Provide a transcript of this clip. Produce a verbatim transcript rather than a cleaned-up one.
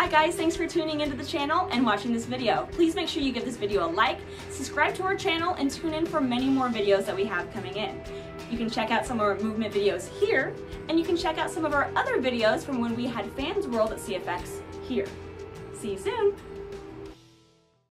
Alright guys, thanks for tuning into the channel and watching this video. Please make sure you give this video a like, subscribe to our channel, and tune in for many more videos that we have coming in. You can check out some of our movement videos here, and you can check out some of our other videos from when we had Fans World at C F X here. See you soon!